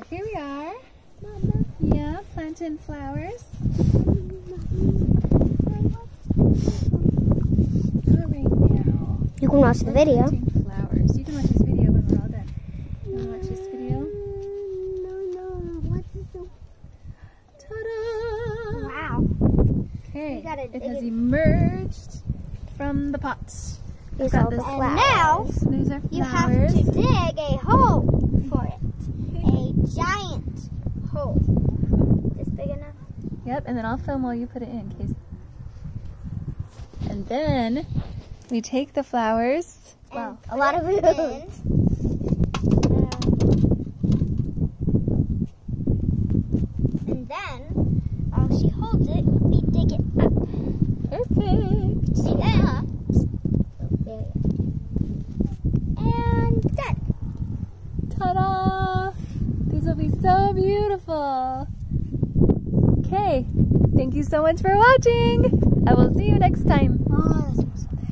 Here we are. Mama. Yeah, planting flowers. All right now. You can watch the video. Planting flowers. You can watch this video when we're all done. You want to watch this video? No. What is the... Ta-da! Wow. Okay, gotta it dig has it. emerged from the pots. These Got are the this. flowers. And now, There's our you have flowers. to dig a hole for it. A giant hole. This big enough? Yep, and then I'll film while you put it in, Casey. And then we take the flowers. Wow, a lot of it. And then, while she holds it, we dig it up. Perfect. Yeah. And done. Ta-da! These will be so beautiful. Okay, thank you so much for watching. I will see you next time. Oh, that smells so good.